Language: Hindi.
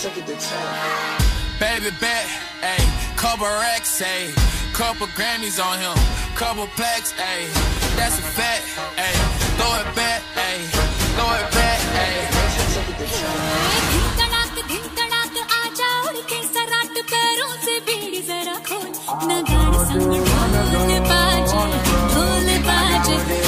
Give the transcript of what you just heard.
Baby bet, ayy, couple racks, ayy, couple Grammys on him, couple plaques, ayy, that's a fact, ayy, throw it back, ayy, throw it back, ayy. दिन तड़ाक आजा उड़ के सराट पैरों से बीड़ी जरा खोल नगाड़े संग ढोल बाजे